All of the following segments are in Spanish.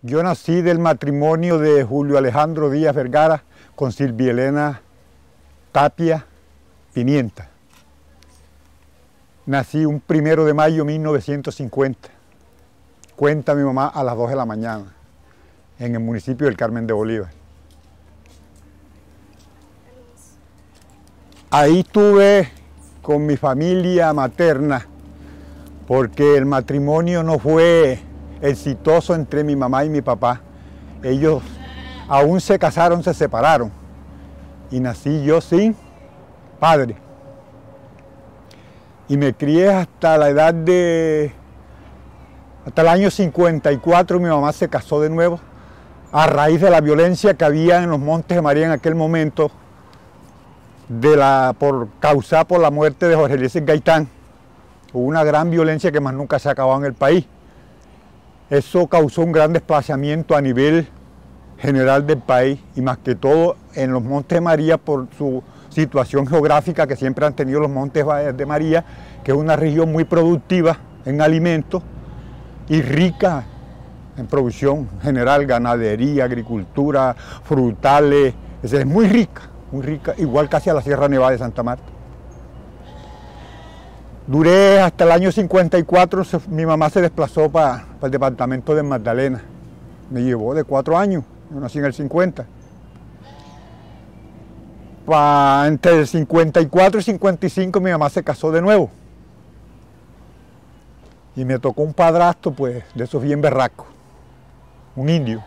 Yo nací del matrimonio de Julio Alejandro Díaz Vergara con Silvia Elena Tapia Pimienta. Nací un 1 de mayo de 1950. Cuenta mi mamá a las 2 de la mañana en el municipio del Carmen de Bolívar. Ahí estuve con mi familia materna porque el matrimonio no fue exitoso entre mi mamá y mi papá. Ellos aún se casaron, se separaron y nací yo sin padre. Y me crié hasta la edad de... Hasta el año 54 mi mamá se casó de nuevo a raíz de la violencia que había en los Montes de María en aquel momento, causada por la muerte de Jorge Eliezer Gaitán. Hubo una gran violencia que más nunca se ha acabado en el país. Eso causó un gran desplazamiento a nivel general del país y más que todo en los Montes de María por su situación geográfica que siempre han tenido los Montes de María, que es una región muy productiva en alimentos y rica en producción general, ganadería, agricultura, frutales, es muy rica, igual casi a la Sierra Nevada de Santa Marta. Duré hasta el año 54, mi mamá se desplazó para el departamento de Magdalena. Me llevó de 4 años, yo nací en el 50. Entre el 54 y 55 mi mamá se casó de nuevo. Y me tocó un padrastro, pues, de esos bien berracos, un indio.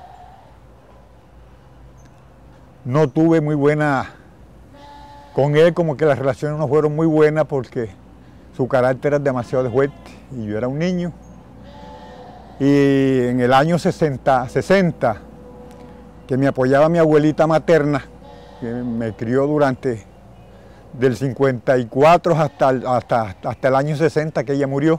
No tuve muy buena con él, como que las relaciones no fueron muy buenas porque su carácter era demasiado fuerte y yo era un niño. Y en el año 60, que me apoyaba mi abuelita materna, que me crió durante del 54 hasta el año 60 que ella murió,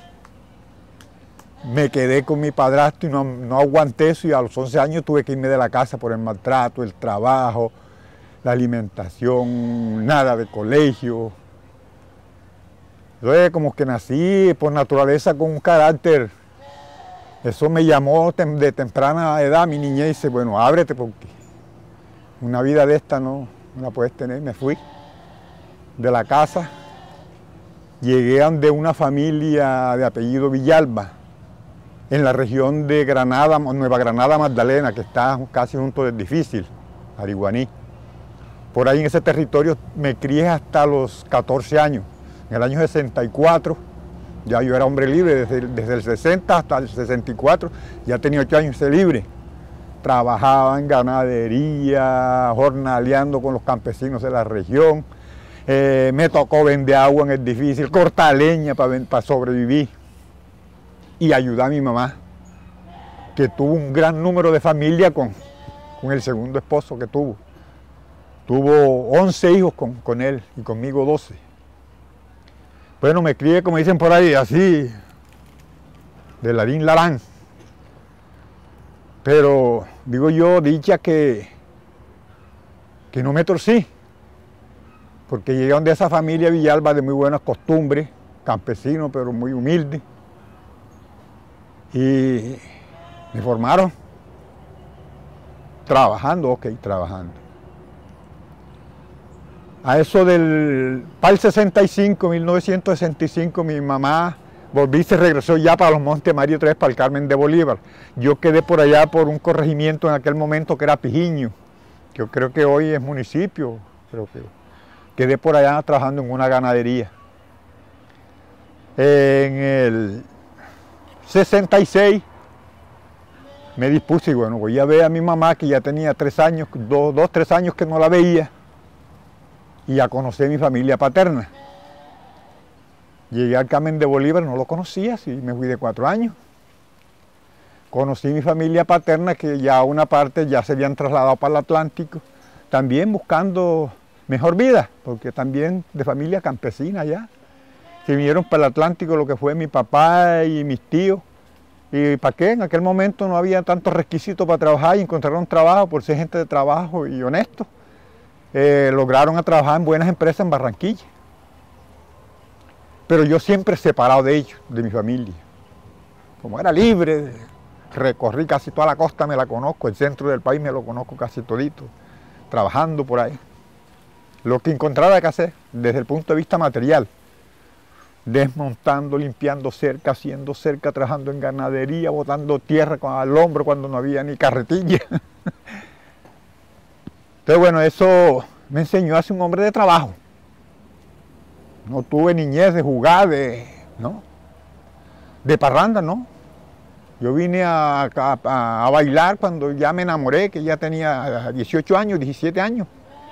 me quedé con mi padrastro y no aguanté eso y a los 11 años tuve que irme de la casa por el maltrato, el trabajo, la alimentación, nada de colegio. Entonces como que nací por naturaleza con un carácter, eso me llamó de temprana edad, mi niñez, y dice, bueno, ábrete porque una vida de esta no la puedes tener. Me fui de la casa, llegué de una familia de apellido Villalba, en la región de Granada, Nueva Granada, Magdalena, que está casi junto del Difícil, Ariguaní. Por ahí en ese territorio me crié hasta los 14 años. En el año 64 ya yo era hombre libre, desde el 60 hasta el 64 ya tenía 8 años de libre. Trabajaba en ganadería, jornaleando con los campesinos de la región. Me tocó vender agua en el Difícil, cortar leña para sobrevivir y ayudar a mi mamá, que tuvo un gran número de familia con el segundo esposo que tuvo. Tuvo 11 hijos con él y conmigo 12. Bueno, me crié, como dicen por ahí, así, de larín larán. Pero digo yo, dicha que no me torcí, porque llegué de esa familia Villalba de muy buenas costumbres, campesino pero muy humilde, y me formaron trabajando. A eso para el 65, 1965, mi mamá se regresó ya para los Montes de María otra vez, para el Carmen de Bolívar. Yo quedé por allá por un corregimiento en aquel momento que era Pijiño, que yo creo que hoy es municipio, creo que quedé por allá trabajando en una ganadería. En el 66 me dispuse y bueno, voy a ver a mi mamá que ya tenía 3 años, 3 años que no la veía, y a conocer a mi familia paterna. Llegué al Carmen de Bolívar, no lo conocía, sí, me fui de 4 años. Conocí a mi familia paterna que ya una parte ya se habían trasladado para el Atlántico, también buscando mejor vida, porque también de familia campesina ya. Se vinieron para el Atlántico lo que fue mi papá y mis tíos. ¿Y para qué? En aquel momento no había tantos requisitos para trabajar y encontraron trabajo por ser gente de trabajo y honestos. Lograron trabajar en buenas empresas en Barranquilla. Pero yo siempre separado de ellos, de mi familia. Como era libre, recorrí casi toda la costa, me la conozco, el centro del país me lo conozco casi todito, trabajando por ahí. Lo que encontrara que hacer, desde el punto de vista material, desmontando, limpiando cerca, haciendo cerca, trabajando en ganadería, botando tierra al hombro cuando no había ni carretilla. Entonces, bueno, eso me enseñó a ser un hombre de trabajo. No tuve niñez de jugar, ¿no? De parranda, ¿no? Yo vine a bailar cuando ya me enamoré, que ya tenía 18 años, 17 años.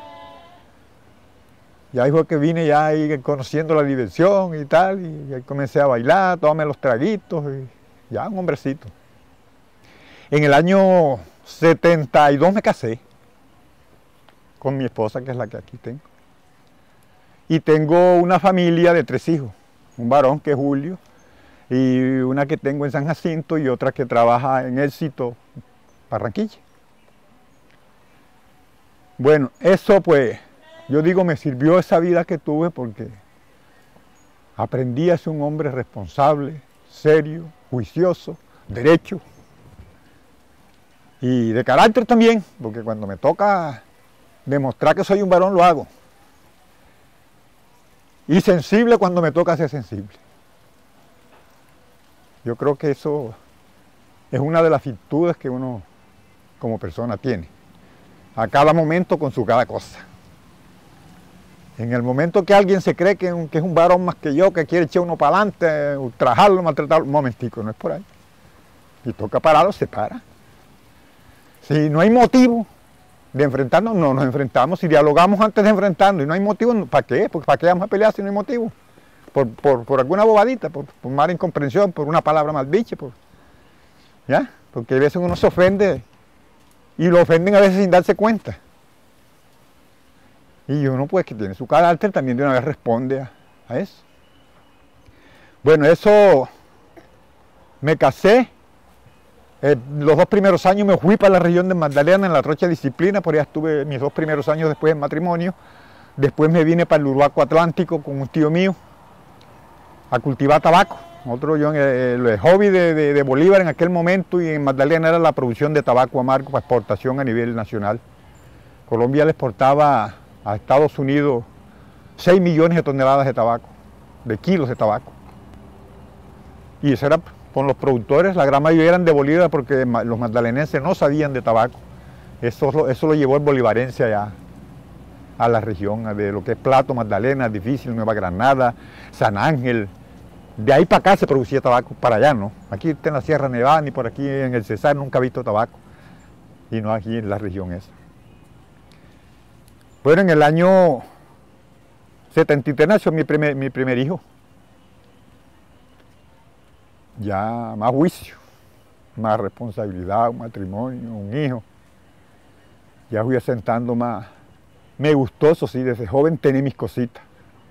Ya dijo que vine ya ahí conociendo la diversión y tal, y ahí comencé a bailar, tomé los traguitos, y ya un hombrecito. En el año 72 me casé con mi esposa, que es la que aquí tengo. Y tengo una familia de 3 hijos, un varón que es Julio, y una que tengo en San Jacinto y otra que trabaja en Éxito, Barranquilla. Bueno, eso pues, yo digo, me sirvió esa vida que tuve porque aprendí a ser un hombre responsable, serio, juicioso, derecho y de carácter también, porque cuando me toca demostrar que soy un varón lo hago. Y sensible cuando me toca ser sensible. Yo creo que eso es una de las virtudes que uno como persona tiene. A cada momento con su cada cosa. En el momento que alguien se cree que es un varón más que yo, que quiere echar uno para adelante, ultrajarlo, maltratarlo, un momentico, no es por ahí. Si toca pararlo, se para. Si no hay motivo de enfrentarnos, no nos enfrentamos. Si dialogamos antes de enfrentarnos y no hay motivo, ¿para qué? Porque ¿para qué vamos a pelear si no hay motivo? Por alguna bobadita, por mala incomprensión, por una palabra mal dicha. ¿Ya? Porque a veces uno se ofende y lo ofenden a veces sin darse cuenta. Y uno pues que tiene su carácter también de una vez responde a eso. Bueno, eso me casé. Los 2 primeros años me fui para la región de Magdalena en la Trocha Disciplina, por allá estuve mis 2 primeros años después del matrimonio. Después me vine para el Uruguaco Atlántico con un tío mío a cultivar tabaco. El hobby de Bolívar en aquel momento y en Magdalena era la producción de tabaco amargo para exportación a nivel nacional. Colombia le exportaba a Estados Unidos 6 millones de toneladas de tabaco, de kilos de tabaco. Y eso era con los productores, la gran mayoría eran de Bolívar porque los magdalenenses no sabían de tabaco. Eso lo llevó el bolivarense allá a la región, de lo que es Plato, Magdalena, Difícil, Nueva Granada, San Ángel. De ahí para acá se producía tabaco, para allá no. Aquí en la Sierra Nevada ni por aquí en el Cesar nunca he visto tabaco. Y no aquí en la región esa. Bueno, en el año 73 nació mi primer hijo. Ya más juicio, más responsabilidad, un matrimonio, un hijo. Ya fui asentando más. Me gustó, eso sí, desde joven tenía mis cositas.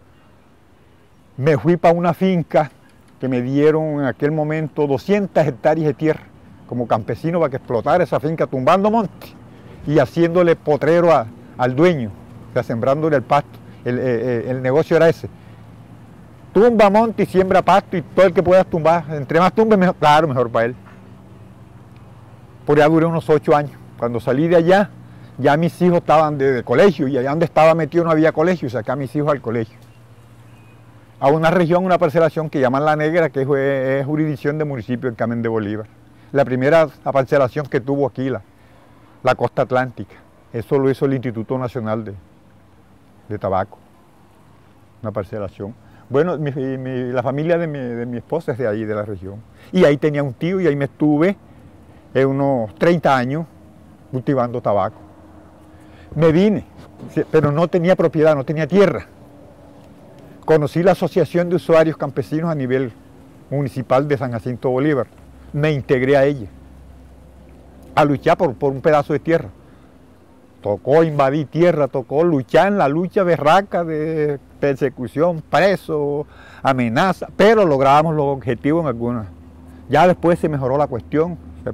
Me fui para una finca que me dieron en aquel momento 200 hectáreas de tierra como campesino para que explotara esa finca tumbando monte y haciéndole potrero al dueño, o sea, sembrándole el pasto. El negocio era ese. Tumba monte y siembra pasto y todo el que puedas tumbar. Entre más tumbes, mejor, claro, mejor para él. Por allá duré unos 8 años. Cuando salí de allá, ya mis hijos estaban de colegio y allá donde estaba metido no había colegio y saqué a mis hijos al colegio. A una región, una parcelación que llaman La Negra, que es jurisdicción de municipio del Carmen de Bolívar. La primera parcelación que tuvo aquí, la costa atlántica. Eso lo hizo el Instituto Nacional de Tabaco. Una parcelación. Bueno, la familia de mi esposa es de ahí, de la región. Y ahí tenía un tío y ahí me estuve unos 30 años cultivando tabaco. Me vine, pero no tenía propiedad, no tenía tierra. Conocí la Asociación de Usuarios Campesinos a nivel municipal de San Jacinto Bolívar. Me integré a ella, a luchar por un pedazo de tierra. Tocó invadir tierra, tocó luchar en la lucha berraca de persecución, preso, amenaza, pero lográbamos los objetivos en algunas. Ya después se mejoró la cuestión.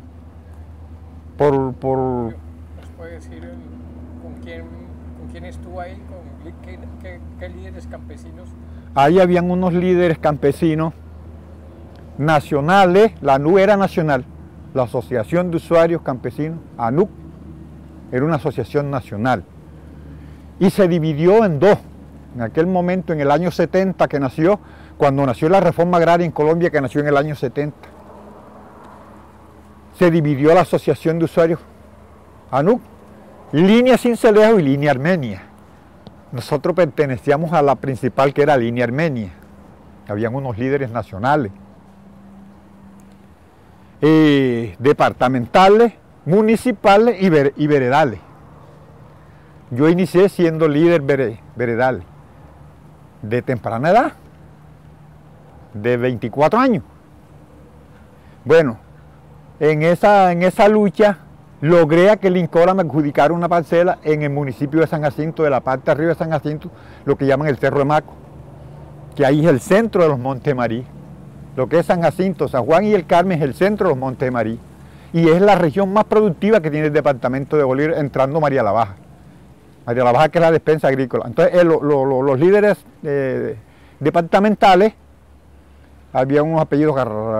¿Nos puede decir con quién estuvo ahí? ¿Qué líderes campesinos? Ahí habían unos líderes campesinos nacionales, la NU era nacional, la Asociación de Usuarios Campesinos, ANUC, era una asociación nacional y se dividió en dos. En aquel momento, en el año 70 que nació, cuando nació la reforma agraria en Colombia, que nació en el año 70, se dividió la Asociación de Usuarios ANUC, Línea Sincelejo y Línea Armenia. Nosotros pertenecíamos a la principal, que era Línea Armenia. Habían unos líderes nacionales, departamentales, municipales y veredales. Yo inicié siendo líder veredal de temprana edad, de 24 años. Bueno, en esa lucha logré a que el INCORA me adjudicara una parcela en el municipio de San Jacinto, de la parte de arriba de San Jacinto, lo que llaman el Cerro de Maco, que ahí es el centro de los Montes Marí. Lo que es San Jacinto, San Juan y el Carmen es el centro de los Montes Marí. Y es la región más productiva que tiene el departamento de Bolívar, entrando María la Baja. María la Baja, que es la despensa agrícola. Entonces, los líderes departamentales, había unos apellidos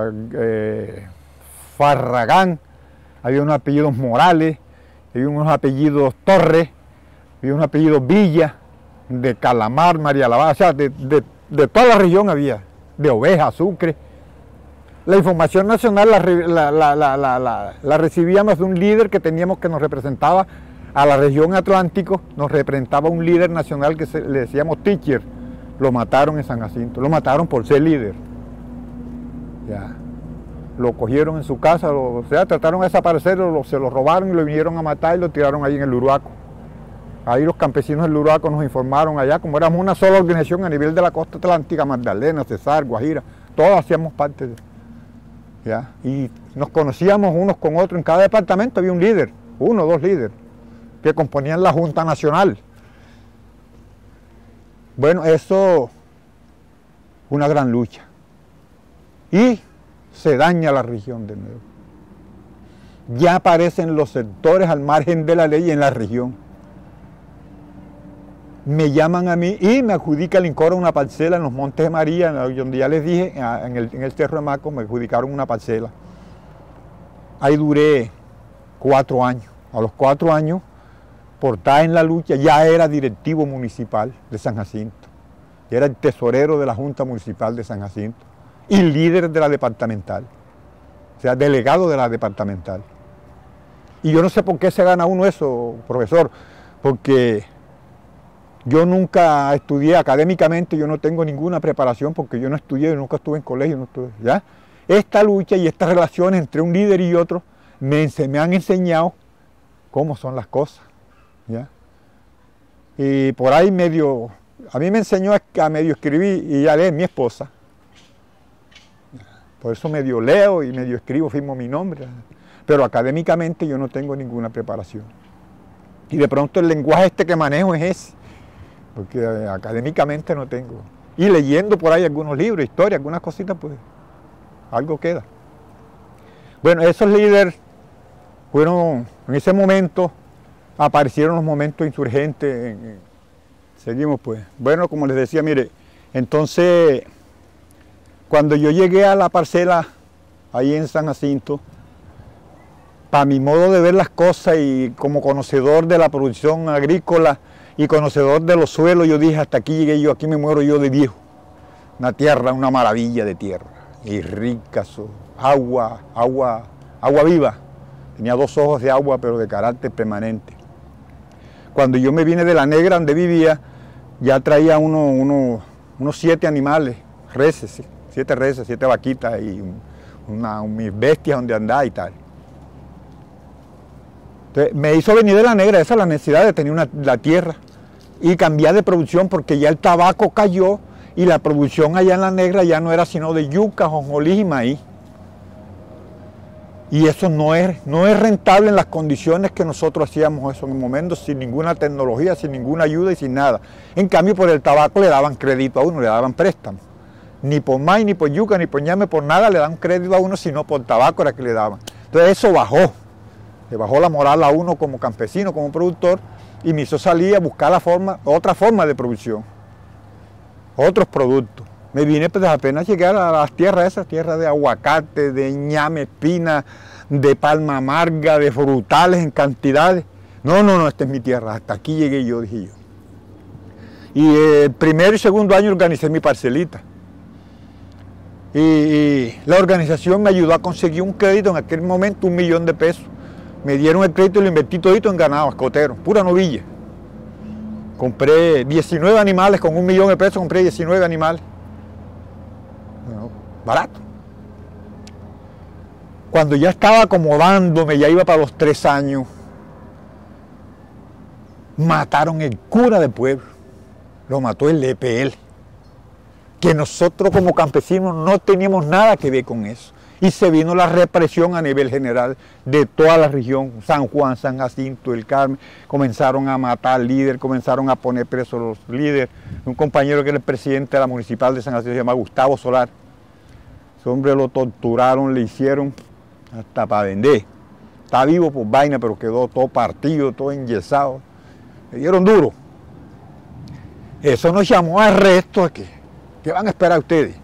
Farragán, había unos apellidos Morales, había unos apellidos Torres, había unos apellidos Villa, de Calamar, María la Baja, o sea, de toda la región había, de Oveja, Sucre. La información nacional la recibíamos de un líder que teníamos, que nos representaba a la región Atlántico, nos representaba un líder nacional que le decíamos teacher. Lo mataron en San Jacinto, lo mataron por ser líder. Ya. Lo cogieron en su casa, o sea, trataron de desaparecerlo, se lo robaron y lo vinieron a matar y lo tiraron ahí en el Uruaco. Ahí los campesinos del Uruaco nos informaron allá, como éramos una sola organización a nivel de la costa atlántica, Magdalena, Cesar, Guajira, todos hacíamos parte de... ¿Ya? Y nos conocíamos unos con otros, en cada departamento había un líder, uno o dos líderes, que componían la Junta Nacional. Bueno, eso, una gran lucha. Y se daña la región de nuevo. Ya aparecen los sectores al margen de la ley en la región. Me llaman a mí y me adjudica el INCORA una parcela en los Montes de María, donde ya les dije, en el Cerro de Maco me adjudicaron una parcela. Ahí duré 4 años. A los 4 años, por estar en la lucha, ya era directivo municipal de San Jacinto. Ya era el tesorero de la Junta Municipal de San Jacinto y líder de la departamental. O sea, delegado de la departamental. Y yo no sé por qué se gana uno eso, profesor, porque yo nunca estudié académicamente, yo no tengo ninguna preparación porque yo no estudié, yo nunca estuve en colegio, no estudié, ¿ya? Esta lucha y estas relaciones entre un líder y otro me han enseñado cómo son las cosas, ¿ya? Y por ahí medio, a mí me enseñó a medio escribir y a leer mi esposa. Por eso medio leo y medio escribo, firmo mi nombre. Pero académicamente yo no tengo ninguna preparación. Y de pronto el lenguaje que manejo es ese, porque académicamente no tengo. Y leyendo por ahí algunos libros, historia, algunas cositas, pues algo queda. Bueno, esos líderes fueron, en ese momento, aparecieron los momentos insurgentes. Seguimos pues. Bueno, como les decía, mire, entonces, cuando yo llegué a la parcela ahí en San Jacinto, para mi modo de ver las cosas y como conocedor de la producción agrícola y conocedor de los suelos, yo dije, hasta aquí llegué yo, aquí me muero yo de viejo. Una tierra, una maravilla de tierra, y rica, agua viva. Tenía 2 ojos de agua, pero de carácter permanente. Cuando yo me vine de la Negra, donde vivía, ya traía unos 7 animales, reses, 7 reses, 7 vaquitas y mis bestias donde andaba y tal. Entonces, me hizo venir de la Negra, esa es la necesidad de tener la tierra y cambiar de producción porque ya el tabaco cayó y la producción allá en la Negra ya no era sino de yuca, jonjolí y maíz. Y eso no es rentable en las condiciones que nosotros hacíamos eso en el momento, sin ninguna tecnología, sin ninguna ayuda y sin nada. En cambio, por el tabaco le daban crédito a uno, le daban préstamos. Ni por maíz, ni por yuca, ni por ñame, por nada le dan crédito a uno, sino por tabaco era que le daban. Entonces eso bajó. Le bajó la moral a uno como campesino, como productor, y me hizo salir a buscar otra forma de producción, otros productos. Me vine pues apenas llegar a las tierras esas, tierras de aguacate, de ñame, espina, de palma amarga, de frutales en cantidades. No, no, no, esta es mi tierra, hasta aquí llegué yo, dije yo. Y el primer y segundo año organicé mi parcelita. Y la organización me ayudó a conseguir un crédito en aquel momento, 1 millón de pesos. Me dieron el crédito y lo invertí todito en ganado, escotero, pura novilla. Compré 19 animales, con 1 millón de pesos compré 19 animales. Bueno, barato. Cuando ya estaba acomodándome, ya iba para los 3 años, mataron el cura del pueblo. Lo mató el EPL. Que nosotros como campesinos no teníamos nada que ver con eso. Y se vino la represión a nivel general de toda la región, San Juan, San Jacinto, El Carmen. Comenzaron a matar líderes, comenzaron a poner presos los líderes. Un compañero que era el presidente de la municipal de San Jacinto se llama Gustavo Solar. Ese hombre lo torturaron, le hicieron hasta para vender. Está vivo por vaina, pero quedó todo partido, todo enyesado. Le dieron duro. Eso nos llamó a arresto. ¿Qué van a esperar ustedes?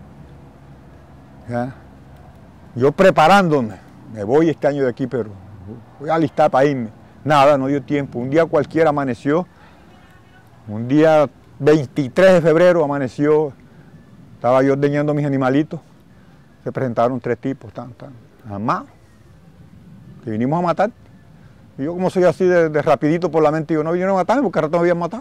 ¿Ya? Yo preparándome, me voy este año de aquí, pero voy a alistar para irme. Nada, no dio tiempo. Un día cualquiera amaneció, un día 23 de febrero amaneció, estaba yo ordeñando mis animalitos, se presentaron 3 tipos, armados, que vinimos a matar. Y yo como soy así de rapidito por la mente, digo, no vinieron a matarme porque al rato me habían matado.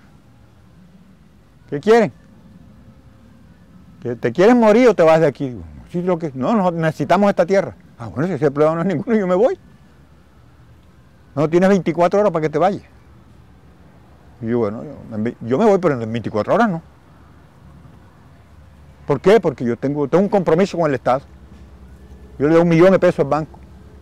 ¿Qué quieren? ¿Que te quieren morir o te vas de aquí? Digo, sí, no, necesitamos esta tierra. Ah, bueno, si ese problema no es ninguno, yo me voy. No, tienes 24 horas para que te vayas. Y yo, bueno, yo me voy, pero en 24 horas no. ¿Por qué? Porque yo tengo un compromiso con el Estado. Yo le doy 1 millón de pesos al banco.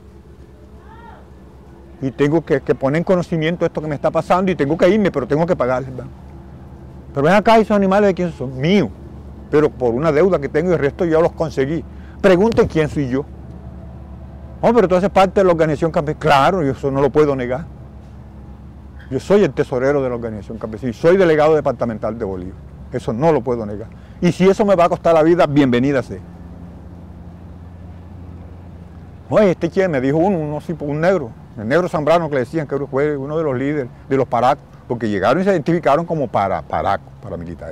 Y tengo que poner en conocimiento esto que me está pasando y tengo que irme, pero tengo que pagarle al banco. Pero ven acá, esos animales de quién son, míos. Pero por una deuda que tengo y el resto yo los conseguí. Pregunten quién soy yo. Oh, pero tú haces parte de la organización campesina. Claro, yo eso no lo puedo negar. Yo soy el tesorero de la organización campesina y soy delegado departamental de Bolívar. Eso no lo puedo negar. Y si eso me va a costar la vida, bienvenida sea. Oye, quién me dijo un negro, el negro Zambrano, que le decían que fue uno de los líderes de los paracos, porque llegaron y se identificaron como paramilitares.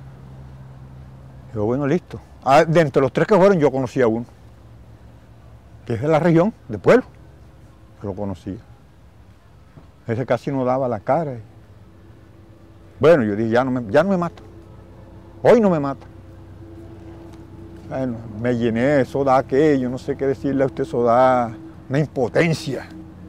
Yo, bueno, listo. De entre los 3 que fueron, yo conocí a uno, que es de la región, del pueblo. Yo lo conocía. Ese casi no daba la cara. Bueno, yo dije, ya no me mata. Hoy no me mata. Bueno, me llené, eso da aquello, no sé qué decirle a usted, eso da una impotencia.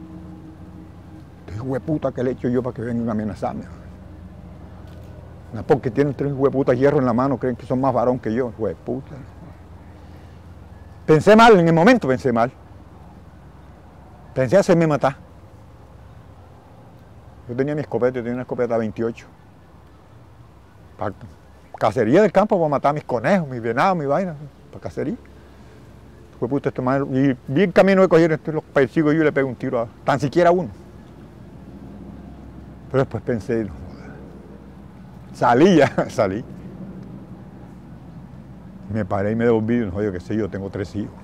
Hueputa que le he hecho yo para que vengan a amenazarme. No, porque tienen 3 hueputas hierro en la mano, creen que son más varón que yo, hueputa. Pensé mal, en el momento pensé mal. Pensé hacerme matar. Yo tenía mi escopeta, tenía una escopeta 28. Para cacería del campo, para matar mis conejos, mis venados, mis vainas, para cacería. Hueputa, este mal, y vi el camino de coger, los persigo yo y le pego un tiro tan siquiera uno. Pero después pensé, salí. Me paré y me devolví, y oye, qué sé yo, tengo 3 hijos.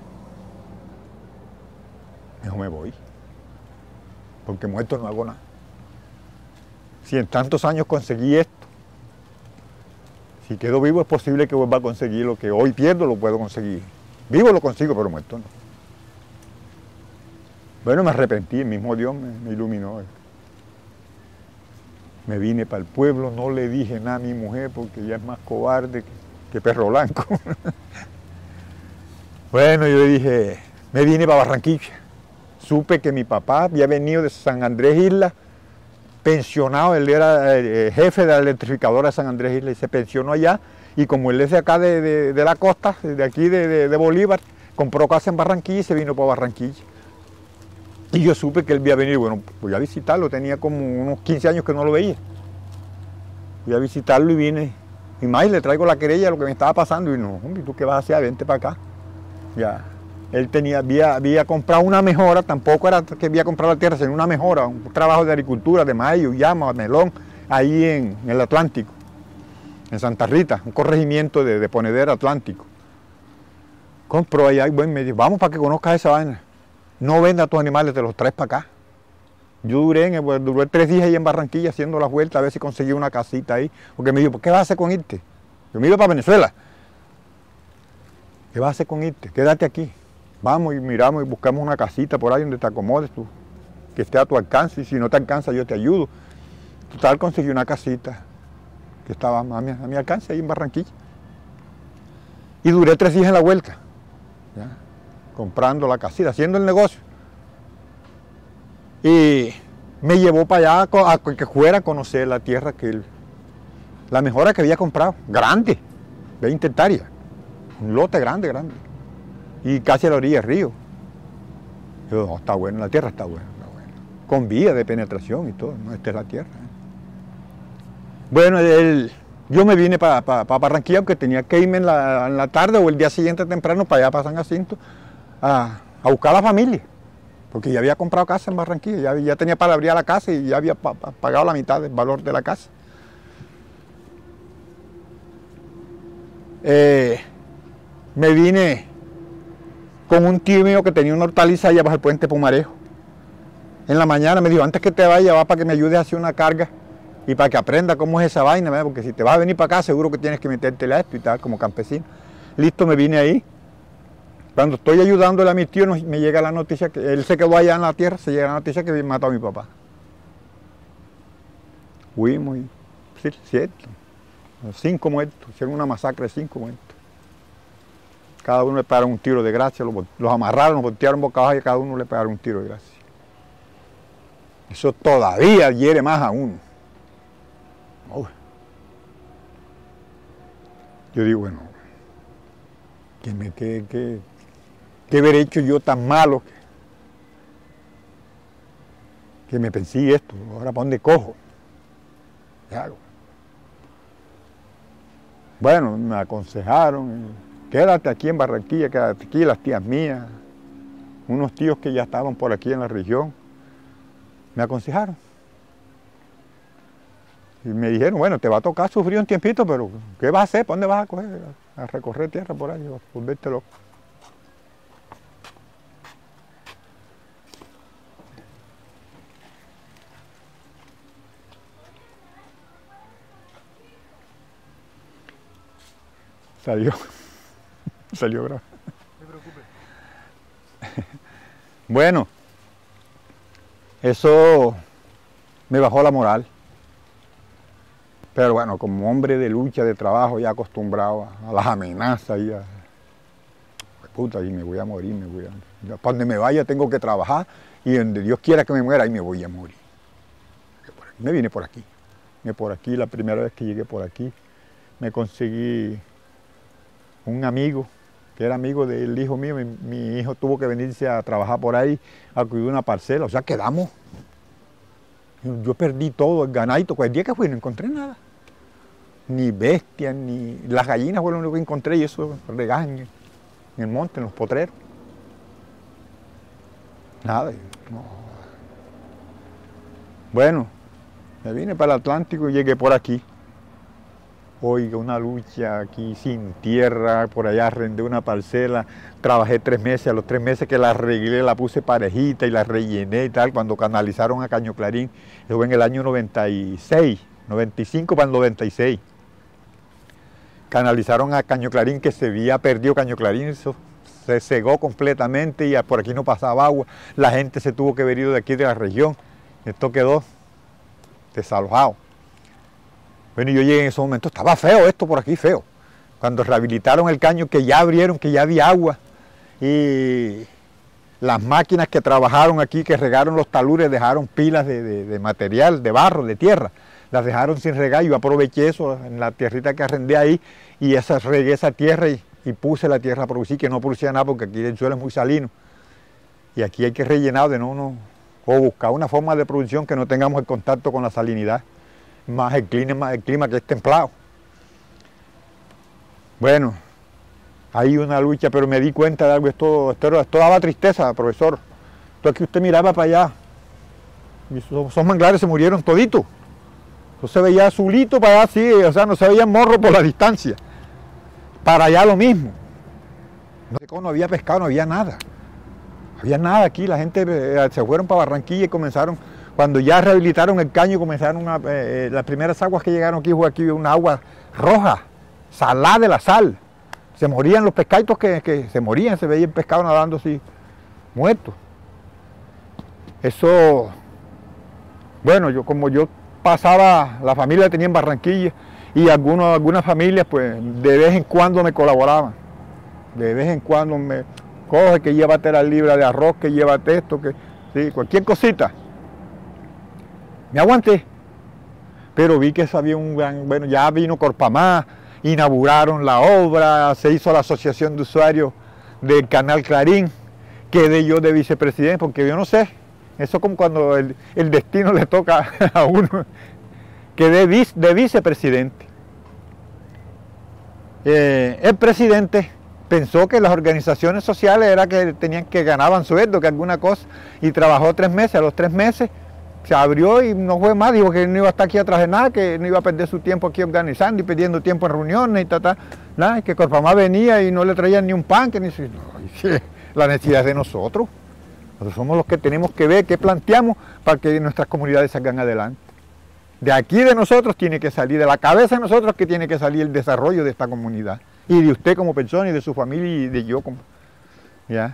Mejor me voy, porque muerto no hago nada. Si en tantos años conseguí esto, si quedo vivo es posible que vuelva a conseguir lo que hoy pierdo, lo puedo conseguir. Vivo lo consigo, pero muerto no. Bueno, me arrepentí, el mismo Dios me iluminó. Me vine para el pueblo, no le dije nada a mi mujer porque ella es más cobarde que perro blanco. Bueno, yo le dije, me vine para Barranquilla. Supe que mi papá había venido de San Andrés Isla, pensionado, él era jefe de la electrificadora de San Andrés Isla y se pensionó allá. Y como él es de acá de la costa, de aquí de Bolívar, compró casa en Barranquilla y se vino para Barranquilla. Y yo supe que él había venido, bueno, voy a visitarlo, tenía como unos 15 años que no lo veía. Voy a visitarlo y vine, y más le traigo la querella de lo que me estaba pasando, y no, hombre, ¿tú qué vas a hacer? Vente para acá. Ya, él había comprado una mejora, tampoco era que había comprado la tierra, sino una mejora, un trabajo de agricultura, de maíz, llama, melón, ahí en el Atlántico, en Santa Rita, un corregimiento de Ponedera Atlántico. Compró allá y bueno, me dijo, vamos para que conozcas esa vaina. no vendas tus animales, te los traes para acá. Yo duré 3 días ahí en Barranquilla haciendo la vuelta a ver si conseguí una casita ahí. Porque me dijo, ¿qué vas a hacer con irte? Yo me iba para Venezuela. ¿Qué vas a hacer con irte? Quédate aquí. Vamos y miramos y buscamos una casita por ahí donde te acomodes tú, que esté a tu alcance, y si no te alcanza yo te ayudo. Total, conseguí una casita que estaba a mi alcance ahí en Barranquilla. Y duré 3 días en la vuelta, ¿ya? Comprando la casita, haciendo el negocio. Y me llevó para allá a que fuera a conocer la tierra la mejora que había comprado, grande, 20 hectáreas, un lote grande. Y casi a la orilla del río. Yo, no, está bueno, la tierra está buena. Con vía de penetración y todo, ¿no? Esta es la tierra. Bueno, yo me vine para Barranquilla porque tenía que irme en la tarde o el día siguiente temprano para allá, para San Jacinto, a buscar a la familia. Porque ya había comprado casa en Barranquilla, ya tenía para abrir la casa y ya había pagado la mitad del valor de la casa. Me vine con un tío mío que tenía una hortaliza allá bajo el puente Pumarejo. En la mañana me dijo, antes que te vaya, va para que me ayudes a hacer una carga y para que aprenda cómo es esa vaina, ¿verdad? Porque si te vas a venir para acá seguro que tienes que meterte a esto y tal, como campesino. Listo, me vine ahí. Cuando estoy ayudándole a mi tío, me llega la noticia que él se quedó allá en la tierra, se llega la noticia que había matado a mi papá. Fuimos y, sí, 7, 5 muertos, hicieron una masacre de 5 muertos. Cada uno le pegaron un tiro de gracia, los amarraron, los voltearon boca abajo y a cada uno le pegaron un tiro de gracia. Eso todavía hiere más a uno. Yo digo, bueno, ¿qué haber hecho yo tan malo que me pensé esto? Ahora, ¿para dónde cojo? ¿Qué hago? Bueno, me aconsejaron, quédate aquí en Barranquilla, quédate aquí, las tías mías, unos tíos que ya estaban por aquí en la región, me aconsejaron. Y me dijeron, bueno, te va a tocar sufrir un tiempito, pero ¿qué vas a hacer? ¿Para dónde vas a coger? A recorrer tierra por ahí, a volverte loco. Salió bravo. No te preocupes. Bueno, eso me bajó la moral. Pero bueno, como hombre de lucha, de trabajo, ya acostumbrado a las amenazas y puta, y me voy a morir, para donde me vaya tengo que trabajar y donde Dios quiera que me muera, ahí me voy a morir. Me vine por aquí. La primera vez que llegué por aquí, me conseguí un amigo, que era amigo del hijo mío. Mi hijo tuvo que venirse a trabajar por ahí, a cuidar una parcela, o sea, quedamos. Yo perdí todo, el ganadito, pues el día que fui no encontré nada. Ni bestias, ni... Las gallinas fue lo único que encontré y eso regaño en el monte, en los potreros. Nada. No. Bueno, me vine para el Atlántico y llegué por aquí. Oiga, una lucha aquí sin tierra, por allá arrendé una parcela, trabajé 3 meses, a los 3 meses que la arreglé, la puse parejita y la rellené y tal, cuando canalizaron a Caño Clarín, eso fue en el año 96, 95 para el 96. Canalizaron a Caño Clarín, que se había perdido Caño Clarín, eso se cegó completamente y por aquí no pasaba agua, la gente se tuvo que venir de aquí de la región, esto quedó desalojado. Bueno, yo llegué en ese momento, estaba feo esto por aquí, feo. Cuando rehabilitaron el caño, que ya abrieron, que ya había agua, y las máquinas que trabajaron aquí, que regaron los taludes, dejaron pilas de material, de barro, de tierra, las dejaron sin regar. Yo aproveché eso en la tierrita que arrendé ahí, y regué esa tierra y puse la tierra a producir, que no producía nada porque aquí el suelo es muy salino. Y aquí hay que rellenar o buscar una forma de producción que no tengamos el contacto con la salinidad. Más el clima que es templado. Bueno, hay una lucha, pero me di cuenta de algo, esto daba tristeza, profesor. Esto aquí usted miraba para allá, y esos manglares se murieron toditos. Eso se veía azulito para allá, sí, o sea, no se veía morro por la distancia. Para allá lo mismo. No había pescado, no había nada. había nada aquí, la gente se fueron para Barranquilla y comenzaron, cuando ya rehabilitaron el caño, comenzaron las primeras aguas que llegaron aquí, fue aquí una agua roja, salada de la sal. Se morían los pescaditos que se morían, se veía el pescado nadando así, muerto. Eso, bueno, como yo pasaba, la familia tenía en Barranquilla y algunas familias pues de vez en cuando me colaboraban. De vez en cuando me coge que llévate la libra de arroz, que llévate esto, que sí, cualquier cosita. Me aguanté, pero vi que eso había un gran, bueno, ya vino Corpamá, inauguraron la obra, se hizo la asociación de usuarios del Canal Clarín, quedé yo de vicepresidente, porque yo no sé, eso como cuando el destino le toca a uno, quedé de vicepresidente. El presidente pensó que las organizaciones sociales era que tenían que ganaban sueldo, que alguna cosa, y trabajó 3 meses, a los 3 meses se abrió y no fue más, dijo que no iba a estar aquí atrás de nada, que no iba a perder su tiempo aquí organizando y perdiendo tiempo en reuniones y nada, que Corpamá venía y no le traían ni un pan, que ni la necesidad es de nosotros. Nosotros somos los que tenemos que ver qué planteamos para que nuestras comunidades salgan adelante. De aquí de nosotros tiene que salir, de la cabeza de nosotros que tiene que salir el desarrollo de esta comunidad. Y de usted como persona y de su familia y de yo como... ¿ya?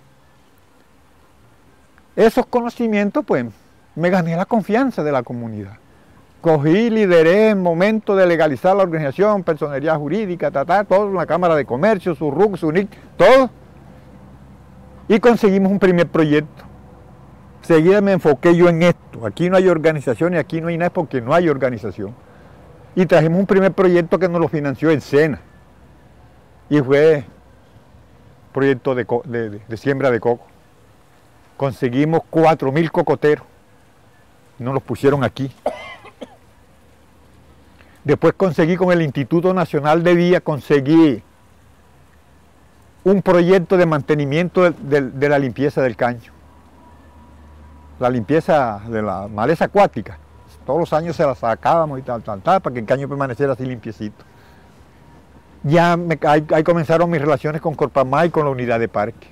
Esos conocimientos pues me gané la confianza de la comunidad. Cogí, lideré el momento de legalizar la organización, personería jurídica, todo, la Cámara de Comercio, su RUC, su NIC, todo. Y conseguimos un primer proyecto. Seguida me enfoqué yo en esto. Aquí no hay organización y aquí no hay nada porque no hay organización. Y trajimos un primer proyecto que nos lo financió el SENA. Y fue proyecto de siembra de coco. Conseguimos 4.000 cocoteros. Nos los pusieron aquí. Después conseguí con el Instituto Nacional de Vías, conseguí un proyecto de mantenimiento de la limpieza del caño. La limpieza de la maleza acuática. Todos los años se la sacábamos y tal, para que el caño permaneciera así limpiecito. Ya ahí comenzaron mis relaciones con Corpamá y con la unidad de parque.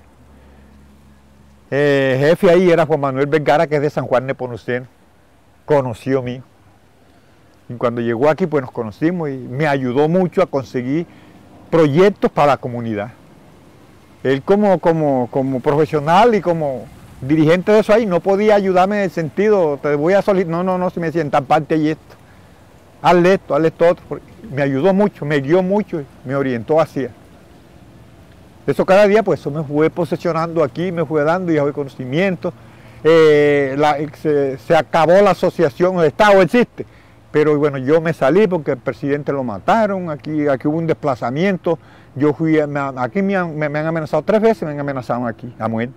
Jefe ahí era Juan Manuel Vergara, que es de San Juan Nepomuceno. Conoció mío. Y cuando llegó aquí, pues nos conocimos y me ayudó mucho a conseguir proyectos para la comunidad. Él como profesional y como dirigente de eso ahí no podía ayudarme en el sentido, te voy a solicitar, no, si me decía en tal parte y esto. Hazle esto otro. Me ayudó mucho, me guió mucho, me orientó hacia. Eso cada día, pues eso me fue posesionando aquí, me fue dando y ya fue conocimiento. Se acabó la asociación, el Estado existe, pero bueno, yo me salí porque el presidente lo mataron, aquí hubo un desplazamiento, yo fui, aquí me han amenazado 3 veces, me han amenazado aquí, a muerte.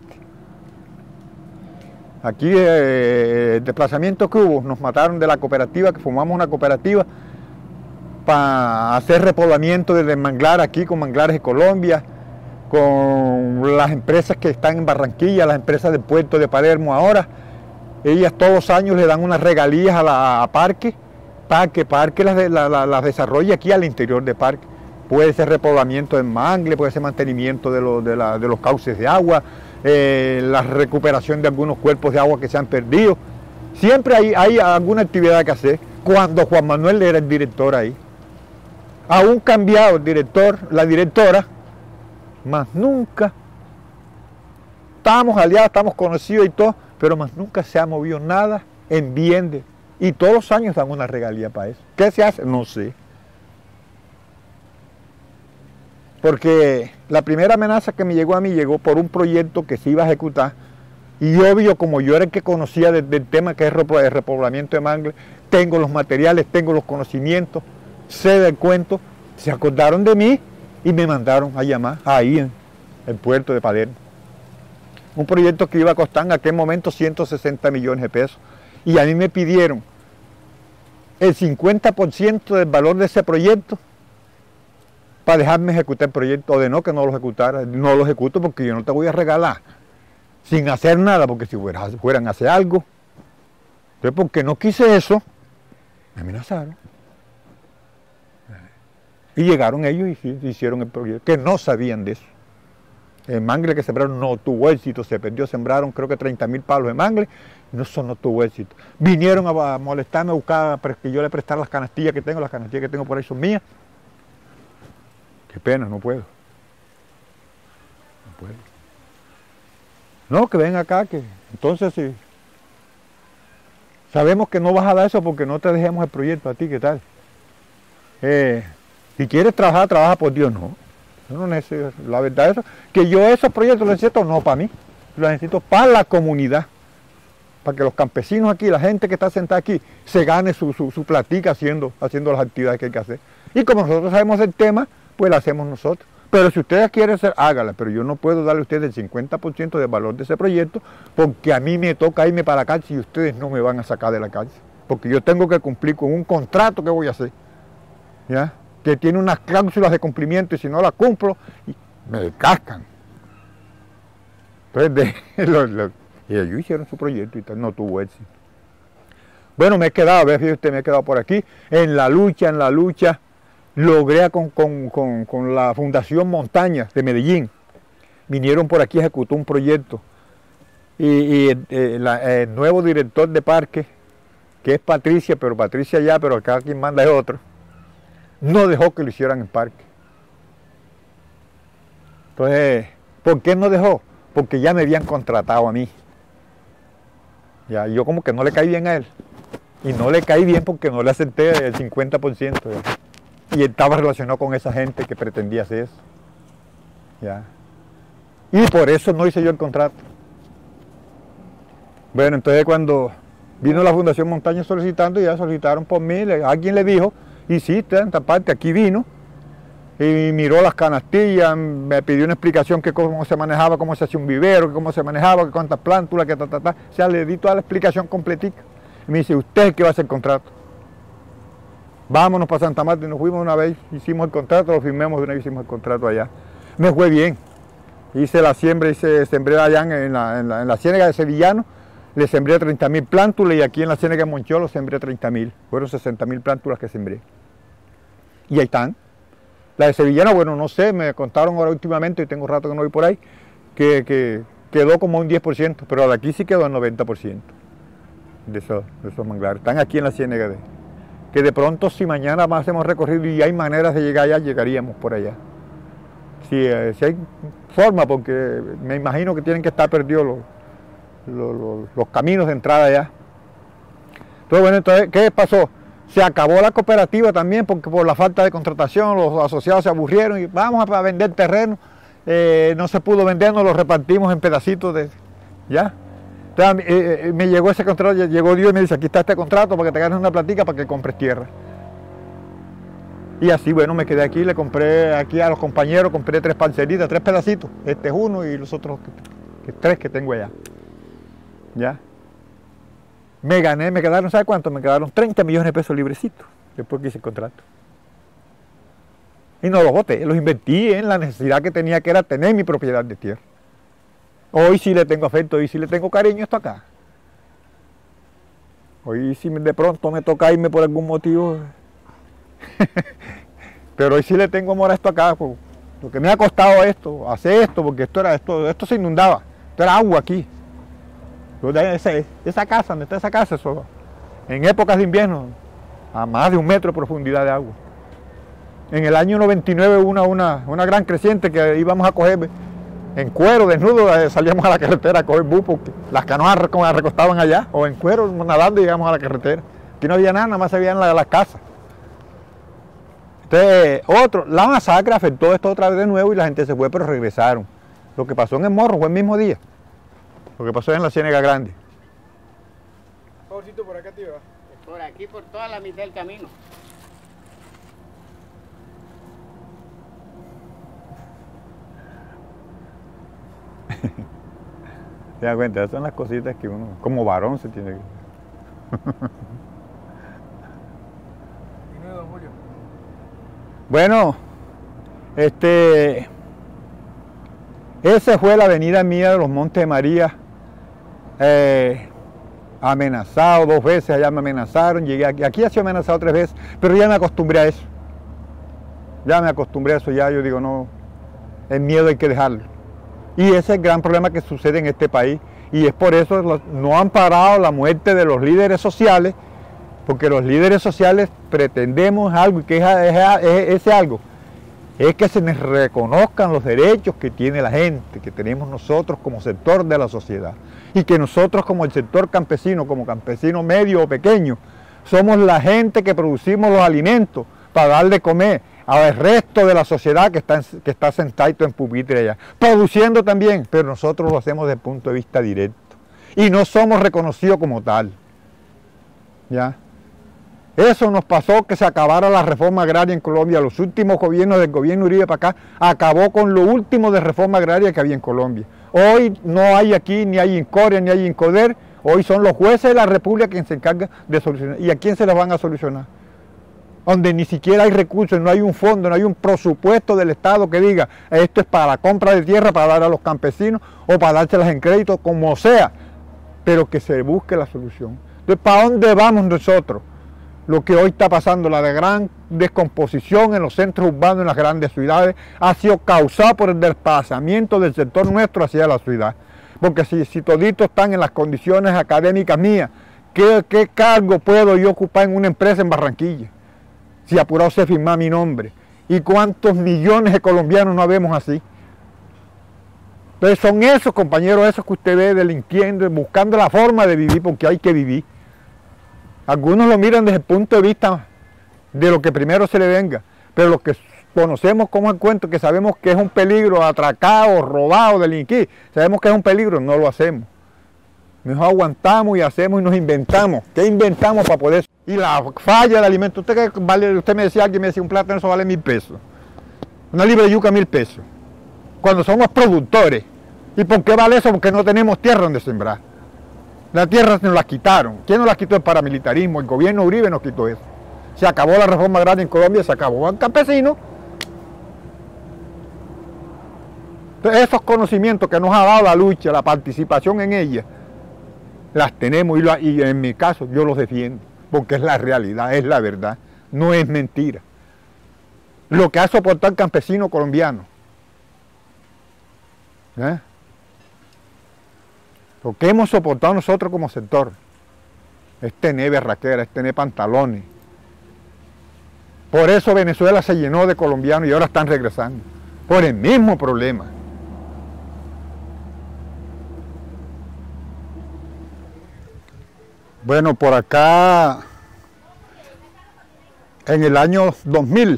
Aquí el desplazamiento que hubo, nos mataron de la cooperativa, que formamos una cooperativa para hacer repoblamiento del manglar aquí con Manglares de Colombia, con las empresas que están en Barranquilla, las empresas del puerto de Palermo ahora. Ellas todos los años le dan unas regalías a Parque, para que Parque las desarrolle aquí al interior de Parque. Puede ser repoblamiento en mangle, puede ser mantenimiento de los cauces de agua, la recuperación de algunos cuerpos de agua que se han perdido. Siempre hay alguna actividad que hacer. Cuando Juan Manuel era el director ahí, aún cambiado el director, la directora, más nunca, estábamos aliados, estamos conocidos y todo, pero más nunca se ha movido nada en bien y todos los años dan una regalía para eso. ¿Qué se hace? No sé. Porque la primera amenaza que me llegó a mí llegó por un proyecto que se iba a ejecutar y obvio, como yo era el que conocía del tema que es el repoblamiento de mangle, tengo los materiales, tengo los conocimientos, sé del cuento, se acordaron de mí y me mandaron a llamar ahí en el puerto de Palermo. Un proyecto que iba a costar en aquel momento 160 millones de pesos. Y a mí me pidieron el 50% del valor de ese proyecto para dejarme ejecutar el proyecto, o de no, que no lo ejecutara. No lo ejecuto porque yo no te voy a regalar sin hacer nada, porque si fueran a hacer algo. Entonces, porque no quise eso, me amenazaron. Y llegaron ellos y hicieron el proyecto, que no sabían de eso. El mangle que sembraron no tuvo éxito, se perdió, sembraron creo que 30.000 palos de mangle, y eso no tuvo éxito. Vinieron a molestarme, a buscar para que yo le prestara las canastillas que tengo por ahí son mías. Qué pena, no puedo. No puedo. No, que ven acá, que entonces sí. Sabemos que no vas a dar eso porque no te dejemos el proyecto a ti, ¿qué tal? Si quieres trabajar, trabaja por Dios, no. Yo no necesito, la verdad es que yo esos proyectos los necesito no para mí, los necesito para la comunidad, para que los campesinos aquí, la gente que está sentada aquí, se gane su platica haciendo las actividades que hay que hacer. Y como nosotros sabemos el tema, pues lo hacemos nosotros. Pero si ustedes quieren hacer, hágala, pero yo no puedo darle a ustedes el 50% del valor de ese proyecto, porque a mí me toca irme para la cárcel y ustedes no me van a sacar de la cárcel, porque yo tengo que cumplir con un contrato que voy a hacer, ¿ya? Que tiene unas cláusulas de cumplimiento y si no las cumplo, me cascan. Entonces, y ellos hicieron su proyecto y tal, no tuvo éxito. Bueno, me he quedado, a ver si usted me he quedado por aquí, en la lucha, logré con la Fundación Montaña de Medellín. Vinieron por aquí, ejecutó un proyecto. Y el nuevo director de parque, que es Patricia, pero acá quien manda es otro, no dejó que lo hicieran en parque. Entonces, ¿por qué no dejó? Porque ya me habían contratado a mí. Ya, yo como que no le caí bien a él. Y no le caí bien porque no le acepté el 50%. Ya. Y él estaba relacionado con esa gente que pretendía hacer eso. Ya. Y por eso no hice yo el contrato. Bueno, entonces cuando vino la Fundación Montaña solicitando, ya solicitaron por mí, alguien le dijo, hiciste en esta parte, aquí vino, y miró las canastillas, me pidió una explicación que cómo se manejaba, cómo se hacía un vivero, cómo se manejaba, que cuántas plántulas, que o sea, le di toda la explicación completica. Y me dice, usted es que va a hacer el contrato. Vámonos para Santa Marta, y nos fuimos una vez, hicimos el contrato, lo firmamos de una vez, hicimos el contrato allá. Me fue bien. Hice la siembra, sembré allá en la ciénaga de Sevillano, le sembré 30.000 plántulas y aquí en la ciénaga de Moncholo sembré 30.000. Fueron 60.000 plántulas que sembré. Y ahí están. La de Sevillano, bueno, no sé, me contaron ahora últimamente, y tengo rato que no voy por ahí, que quedó como un 10%, pero la de aquí sí quedó el 90% de esos manglares. Están aquí en la ciénaga que de pronto si mañana más hacemos recorrido y hay maneras de llegar allá, llegaríamos por allá. Si hay forma, porque me imagino que tienen que estar perdidos los caminos de entrada allá. Entonces, bueno, entonces, ¿qué pasó? Se acabó la cooperativa también porque por la falta de contratación los asociados se aburrieron y vamos a vender terreno. No se pudo vender, nos lo repartimos en pedacitos ¿ya? Entonces, me llegó ese contrato, llegó Dios y me dice, aquí está este contrato para que te ganes una platica para que compres tierra. Y así, bueno, me quedé aquí, le compré aquí a los compañeros, compré 3 parcelitas, 3 pedacitos. Este es uno y los otros 3 que tengo allá. ¿Ya? Me quedaron, ¿sabe cuánto? Me quedaron 30 millones de pesos librecitos después que hice el contrato. Y no los boté, los invertí en la necesidad que tenía, que era tener mi propiedad de tierra. Hoy sí le tengo afecto, hoy sí le tengo cariño esto acá. Hoy sí de pronto me toca irme por algún motivo. Pero hoy sí le tengo amor a esto acá, por lo que me ha costado esto, hacer esto, porque esto se inundaba, esto era agua aquí. Esa casa, donde está esa casa, eso, en épocas de invierno, a más de 1 metro de profundidad de agua. En el año 99 hubo una gran creciente que íbamos a coger en cuero, desnudo, salíamos a la carretera a coger bus porque las canoas recostaban allá, o en cuero, nadando y llegamos a la carretera. Aquí no había nada más se veían las casas. Entonces, la masacre afectó esto otra vez de nuevo y la gente se fue, pero regresaron. Lo que pasó en el Morro fue el mismo día. Lo que pasó en la Ciénaga Grande. Favorcito, por acá, tío. Por aquí, por toda la mitad del camino. ¿Se da cuenta? Esas son las cositas que uno, como varón, se tiene que... 19 de julio. Bueno, esa fue la avenida mía de los Montes de María. Amenazado 2 veces, allá me amenazaron, llegué aquí ha sido amenazado 3 veces, pero ya me acostumbré a eso. Ya me acostumbré a eso, ya yo digo, no, el miedo hay que dejarlo. Y ese es el gran problema que sucede en este país. Y es por eso no han parado la muerte de los líderes sociales, porque los líderes sociales pretendemos algo, y que ese algo es que se les reconozcan los derechos que tiene la gente, que tenemos nosotros como sector de la sociedad, y que nosotros como el sector campesino, como campesino medio o pequeño, somos la gente que producimos los alimentos para darle de comer al resto de la sociedad que está sentadito en pupitre allá, produciendo también, pero nosotros lo hacemos desde el punto de vista directo y no somos reconocidos como tal. ¿Ya? Eso nos pasó, que se acabara la reforma agraria en Colombia. Los últimos gobiernos del gobierno Uribe para acá acabó con lo último de reforma agraria que había en Colombia. Hoy no hay aquí, ni hay INCODER, ni hay INCODER. Hoy son los jueces de la República quienes se encargan de solucionar. ¿Y a quién se les van a solucionar? Donde ni siquiera hay recursos, no hay un fondo, no hay un presupuesto del Estado que diga esto es para la compra de tierra, para dar a los campesinos o para dárselas en crédito, como sea, pero que se busque la solución. Entonces, ¿para dónde vamos nosotros? Lo que hoy está pasando, la de gran descomposición en los centros urbanos, en las grandes ciudades, ha sido causada por el desplazamiento del sector nuestro hacia la ciudad. Porque si toditos están en las condiciones académicas mías, ¿qué cargo puedo yo ocupar en una empresa en Barranquilla? Si apurado se firma mi nombre. ¿Y cuántos millones de colombianos no vemos así? Entonces son esos, compañeros, esos que usted ve delinquiendo, buscando la forma de vivir, porque hay que vivir. Algunos lo miran desde el punto de vista de lo que primero se le venga, pero los que conocemos como el cuento, que sabemos que es un peligro, atracado, robado, delinquir, sabemos que es un peligro, no lo hacemos. Mejor aguantamos y hacemos y nos inventamos. ¿Qué inventamos para poder? Y la falla del alimento. Usted me decía, alguien me decía, un plátano eso vale 1000 pesos. Una libra de yuca 1000 pesos. Cuando somos productores. ¿Y por qué vale eso? Porque no tenemos tierra donde sembrar. La tierra nos la quitaron. ¿Quién nos la quitó? El paramilitarismo. El gobierno Uribe nos quitó eso. Se acabó la reforma agraria en Colombia, se acabó el campesino. Entonces, esos conocimientos que nos ha dado la lucha, la participación en ella, las tenemos y en mi caso yo los defiendo, porque es la realidad, es la verdad, no es mentira. Lo que ha soportado el campesino colombiano, lo que hemos soportado nosotros como sector, es tener berraquera, es tener pantalones. Por eso Venezuela se llenó de colombianos y ahora están regresando, por el mismo problema. Bueno, por acá, en el año 2000,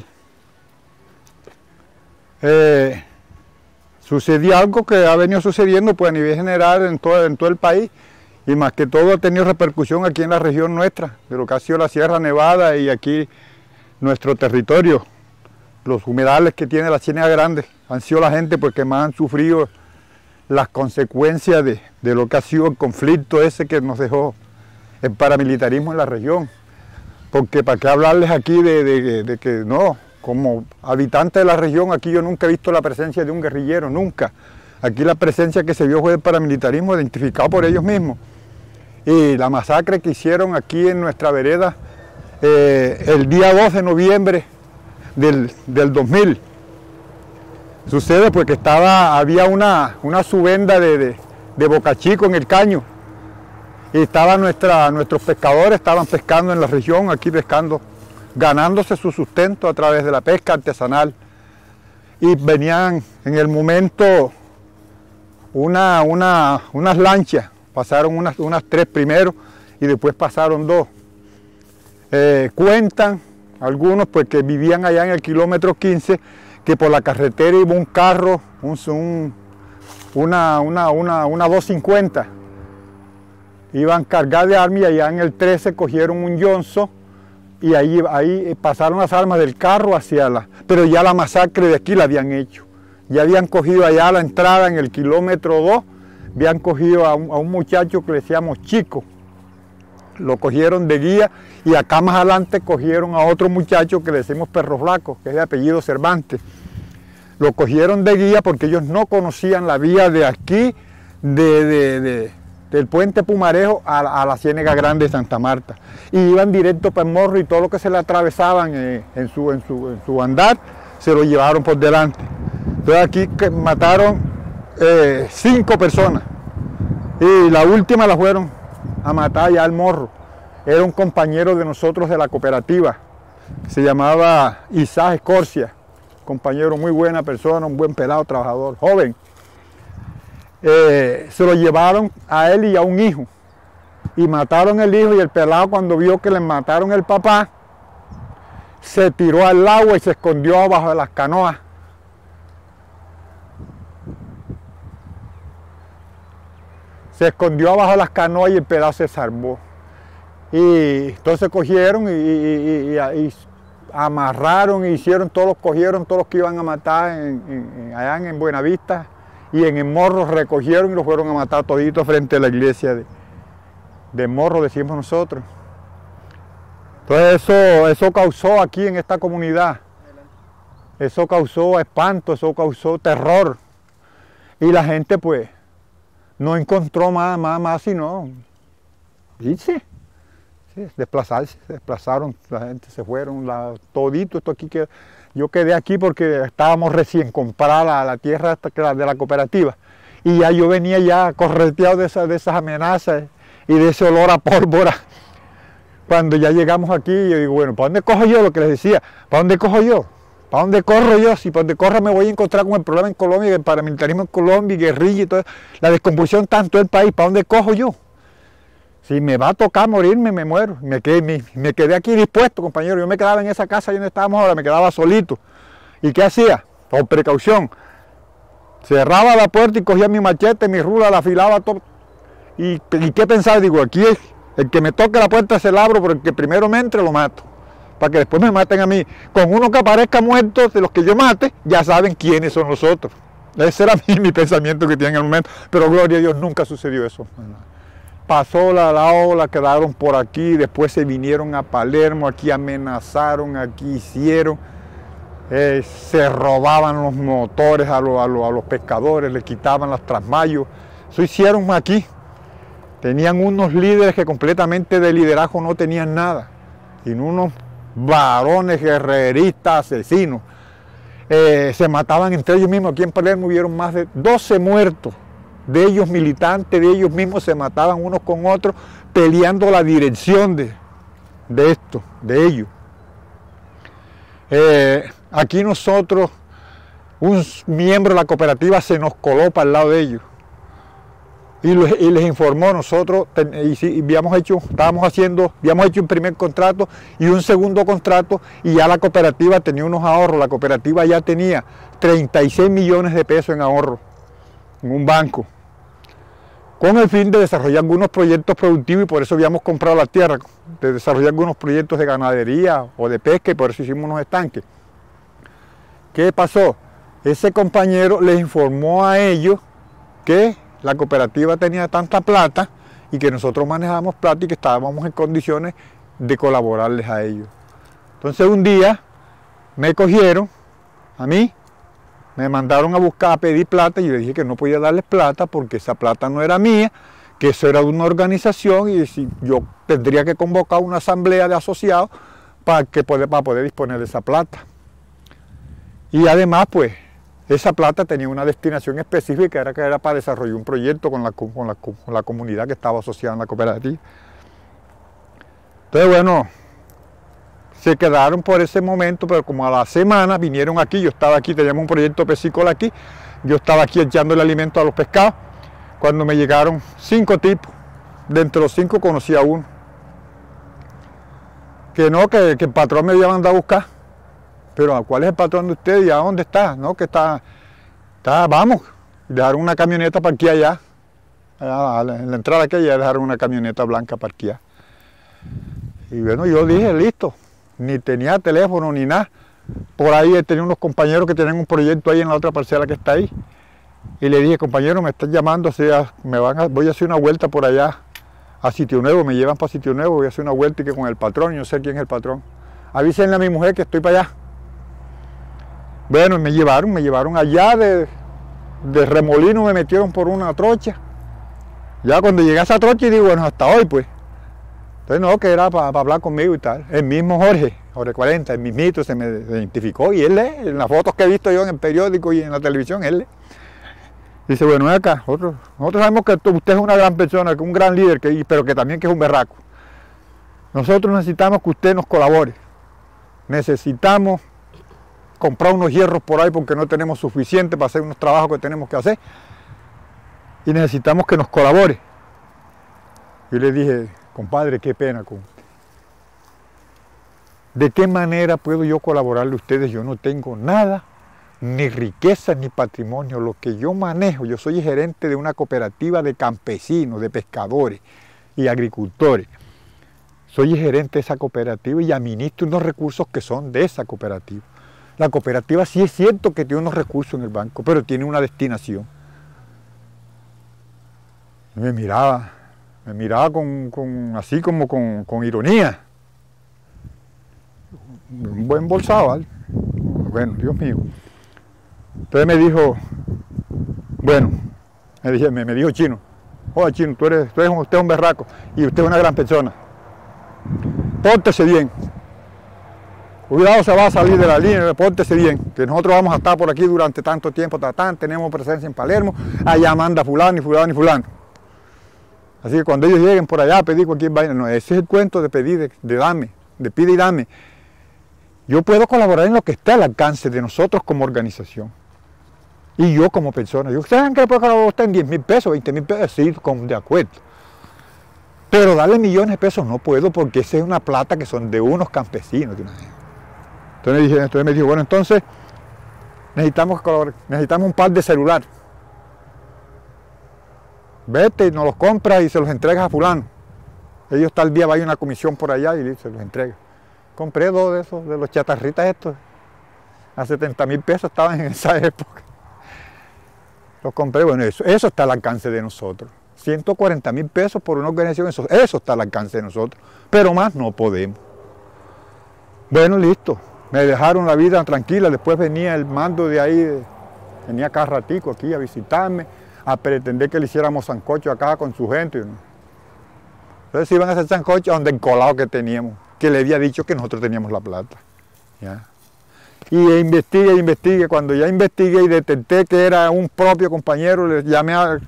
sucedió algo que ha venido sucediendo pues, a nivel general en todo el país, y más que todo ha tenido repercusión aquí en la región nuestra, de lo que ha sido la Sierra Nevada y aquí nuestro territorio. Los humedales que tiene la Ciénaga Grande han sido la gente pues, que más han sufrido las consecuencias de lo que ha sido el conflicto ese que nos dejó el paramilitarismo en la región, porque para qué hablarles aquí de que no, como habitante de la región, aquí yo nunca he visto la presencia de un guerrillero, nunca. Aquí la presencia que se vio fue el paramilitarismo identificado por ellos mismos. Y la masacre que hicieron aquí en nuestra vereda el día 2 de noviembre del 2000. Sucede pues que había una subenda de Boca Chico en el caño. Y nuestros pescadores estaban pescando en la región, aquí pescando, ganándose su sustento a través de la pesca artesanal. Y venían en el momento unas lanchas, pasaron unas 3 primero y después pasaron 2. Cuentan algunos pues que vivían allá en el kilómetro 15, que por la carretera iba un carro, una 250. Iban cargados de armas y allá en el 13 cogieron un yonzo y ahí pasaron las armas del carro hacia pero ya la masacre de aquí la habían hecho. Ya habían cogido allá a la entrada en el kilómetro 2, habían cogido a un muchacho que le decíamos Chico. Lo cogieron de guía y acá más adelante cogieron a otro muchacho que le decimos Perro Flaco, que es de apellido Cervantes. Lo cogieron de guía porque ellos no conocían la vía de aquí, del puente Pumarejo a la Ciénaga Grande de Santa Marta. Y iban directo para el morro y todo lo que se le atravesaban en su andar, se lo llevaron por delante. Entonces aquí mataron 5 personas. Y la última la fueron a matar ya al morro. Era un compañero de nosotros de la cooperativa. Se llamaba Isaac Escorcia. Compañero, muy buena persona, un buen pelado, trabajador, joven. Se lo llevaron a él y a un hijo. Y mataron el hijo, y el pelado, cuando vio que le mataron el papá, se tiró al agua y se escondió abajo de las canoas. Se escondió abajo de las canoas y el pelado se salvó. Y entonces cogieron y amarraron y hicieron, cogieron todos los que iban a matar allá en Buenavista, y en el Morro recogieron y los fueron a matar toditos frente a la iglesia de Morro, decimos nosotros. Entonces eso causó aquí en esta comunidad, eso causó espanto, eso causó terror, y la gente pues no encontró más sino irse. Desplazarse, se desplazaron, la gente se fueron, todito esto aquí que yo quedé aquí porque estábamos recién comprada la tierra de la cooperativa, y ya yo venía ya correteado de esas amenazas y de ese olor a pólvora. Cuando ya llegamos aquí, yo digo, bueno, ¿para dónde cojo yo? Lo que les decía, ¿para dónde cojo yo? ¿Para dónde corro yo? Si para dónde corro me voy a encontrar con el problema en Colombia, el paramilitarismo en Colombia, guerrilla y todo, la descomposición tanto del país, ¿para dónde cojo yo? Si me va a tocar morirme, me muero. Me quedé aquí dispuesto, compañero. Yo me quedaba en esa casa donde estábamos ahora, me quedaba solito. ¿Y qué hacía? Por precaución. Cerraba la puerta y cogía mi machete, mi rula, la afilaba todo. ¿Y qué pensaba? Digo, aquí es el que me toque la puerta se la abro, pero el que primero me entre lo mato. Para que después me maten a mí. Con uno que aparezca muerto de los que yo mate, ya saben quiénes son los otros. Ese era mi pensamiento que tenía en el momento. Pero gloria a Dios, nunca sucedió eso. Pasó la ola, quedaron por aquí, después se vinieron a Palermo, aquí amenazaron, aquí hicieron, se robaban los motores a los pescadores, le quitaban los trasmayos, eso hicieron aquí. Tenían unos líderes que completamente de liderazgo no tenían nada, sino unos varones guerreristas, asesinos. Se mataban entre ellos mismos, aquí en Palermo hubieron más de 12 muertos. De ellos militantes, de ellos mismos se mataban unos con otros, peleando la dirección de esto, de ellos. Aquí nosotros, un miembro de la cooperativa se nos coló para el lado de ellos y les informó. Nosotros habíamos hecho un primer contrato y un segundo contrato, y ya la cooperativa tenía unos ahorros. La cooperativa ya tenía 36 millones de pesos en ahorro en un banco, con el fin de desarrollar algunos proyectos productivos, y por eso habíamos comprado la tierra, de desarrollar algunos proyectos de ganadería o de pesca, y por eso hicimos unos estanques. ¿Qué pasó? Ese compañero les informó a ellos que la cooperativa tenía tanta plata y que nosotros manejábamos plata y que estábamos en condiciones de colaborarles a ellos. Entonces un día me cogieron a mí, me mandaron a buscar, a pedir plata, y yo dije que no podía darles plata porque esa plata no era mía, que eso era de una organización, y yo tendría que convocar una asamblea de asociados para poder disponer de esa plata. Y además, pues, esa plata tenía una destinación específica, que era para desarrollar un proyecto con la comunidad que estaba asociada en la cooperativa. Entonces, bueno, se quedaron por ese momento, pero como a la semana vinieron aquí, yo estaba aquí, teníamos un proyecto piscícola aquí, yo estaba aquí echándole alimento a los pescados, cuando me llegaron 5 tipos, de entre los 5 conocí a uno, que no, que el patrón me había mandado a buscar. Pero ¿cuál es el patrón de usted y a dónde está? No, que está vamos, dejaron una camioneta parqueada allá, en la entrada aquí ya dejaron una camioneta blanca parqueada. Y bueno, yo dije, listo, ni tenía teléfono ni nada. Por ahí tenía unos compañeros que tenían un proyecto ahí en la otra parcela que está ahí. Y le dije, compañero, me están llamando, voy a hacer una vuelta por allá a Sitio Nuevo, me llevan para Sitio Nuevo, voy a hacer una vuelta y que con el patrón, yo no sé quién es el patrón. Avísenle a mi mujer que estoy para allá. Bueno, me llevaron allá de Remolino, me metieron por una trocha. Ya cuando llegué a esa trocha y digo, bueno, hasta hoy pues. Entonces no, que era para hablar conmigo y tal. El mismo Jorge 40, el mismito se me identificó, y él en las fotos que he visto yo en el periódico y en la televisión, él Dice, bueno, ven acá, nosotros sabemos que usted es una gran persona, que un gran líder, pero que también que es un berraco. Nosotros necesitamos que usted nos colabore. Necesitamos comprar unos hierros por ahí porque no tenemos suficiente para hacer unos trabajos que tenemos que hacer. Y necesitamos que nos colabore. Yo le dije, compadre, qué pena con usted. ¿De qué manera puedo yo colaborarle a ustedes? Yo no tengo nada, ni riqueza, ni patrimonio. Lo que yo manejo, yo soy gerente de una cooperativa de campesinos, de pescadores y agricultores. Soy gerente de esa cooperativa y administro unos recursos que son de esa cooperativa. La cooperativa sí es cierto que tiene unos recursos en el banco, pero tiene una destinación. Y me miraba así como con ironía. Un buen bolsado, ¿vale? Bueno, Dios mío. Entonces me dijo, bueno, me dijo Chino, oye Chino, usted es un berraco y usted es una gran persona. Pórtese bien. Cuidado, se va a salir de la línea, pórtese bien, que nosotros vamos a estar por aquí durante tanto tiempo, tenemos presencia en Palermo, allá manda fulano y fulano y fulano. Así que cuando ellos lleguen por allá a pedir cualquier vaina, no, ese es el cuento de pedir, de darme, de pide y dame. Yo puedo colaborar en lo que esté al alcance de nosotros como organización. Y yo como persona. ¿Ustedes que le puedo colaborar a usted en 10.000 pesos, 20.000 pesos? Sí, de acuerdo. Pero darle millones de pesos no puedo porque esa es una plata que son de unos campesinos. Entonces me dijo, bueno, entonces necesitamos un par de celulares. Vete, nos los compras y se los entregas a fulano. Ellos tal día va a ir una comisión por allá y se los entrega. Compré 2 de esos, de los chatarritas estos. A 70.000 pesos estaban en esa época. Los compré, bueno, eso está al alcance de nosotros. 140.000 pesos por una organización, eso está al alcance de nosotros. Pero más no podemos. Bueno, listo. Me dejaron la vida tranquila. Después venía el mando de ahí, venía cada ratico aquí a visitarme, a pretender que le hiciéramos sancocho acá con su gente. Entonces iban a hacer sancocho donde el colado que teníamos, que le había dicho que nosotros teníamos la plata. ¿Ya? Y investigué. Cuando ya investigué y detecté que era un propio compañero, le llamé a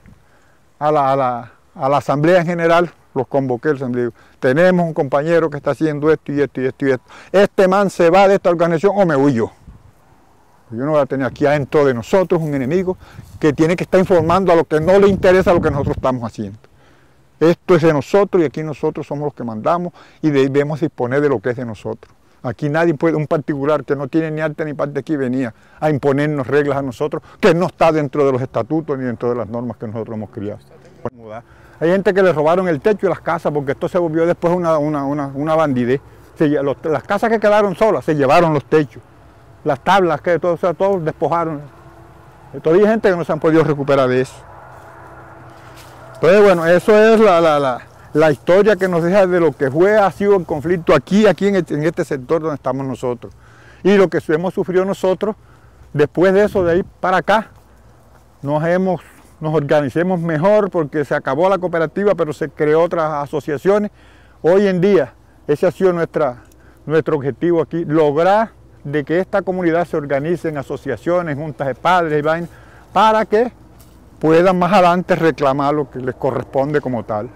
la asamblea en general, los convoqué, les digo, tenemos un compañero que está haciendo esto y esto y esto y esto. Este man se va de esta organización o me voy yo. Yo no voy a tener aquí adentro de nosotros un enemigo que tiene que estar informando a lo que no le interesa lo que nosotros estamos haciendo. Esto es de nosotros y aquí nosotros somos los que mandamos y debemos disponer de lo que es de nosotros. Aquí nadie puede, un particular que no tiene ni arte ni parte aquí, venía a imponernos reglas a nosotros que no está dentro de los estatutos ni dentro de las normas que nosotros hemos criado. Hay gente que le robaron el techo y las casas porque esto se volvió después una bandidez. Las casas que quedaron solas se llevaron los techos, las tablas, que todos despojaron. Todavía hay gente que no se han podido recuperar de eso. Entonces, bueno, eso es la historia que nos deja de lo que ha sido el conflicto aquí en este sector donde estamos nosotros. Y lo que hemos sufrido nosotros, después de eso, de ahí para acá, nos organicemos mejor porque se acabó la cooperativa, pero se creó otras asociaciones. Hoy en día, ese ha sido nuestro objetivo aquí, lograr de que esta comunidad se organice en asociaciones, juntas de padres y vainas, para que puedan más adelante reclamar lo que les corresponde como tal.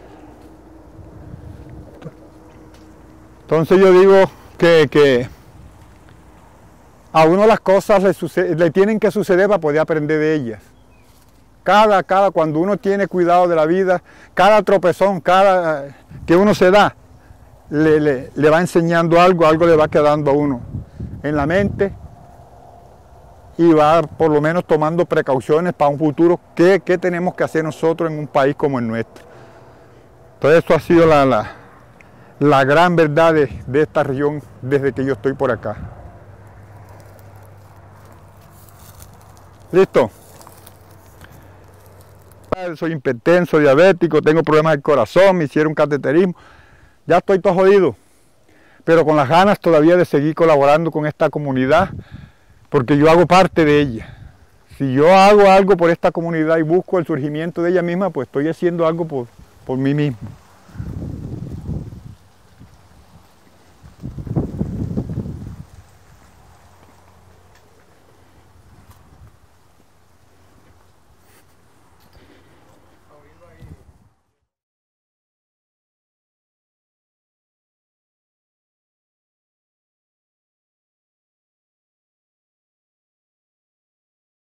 Entonces yo digo que a uno las cosas le tienen que suceder para poder aprender de ellas. Cuando uno tiene cuidado de la vida, cada tropezón, que uno se da, le va enseñando algo le va quedando a uno en la mente y va por lo menos tomando precauciones para un futuro. ¿Qué tenemos que hacer nosotros en un país como el nuestro? Entonces eso ha sido la gran verdad de esta región desde que yo estoy por acá. ¿Listo? Soy hipertenso, diabético, tengo problemas del corazón, me hicieron cateterismo. Ya estoy todo jodido, pero con las ganas todavía de seguir colaborando con esta comunidad, porque yo hago parte de ella. Si yo hago algo por esta comunidad y busco el surgimiento de ella misma, pues estoy haciendo algo por mí mismo.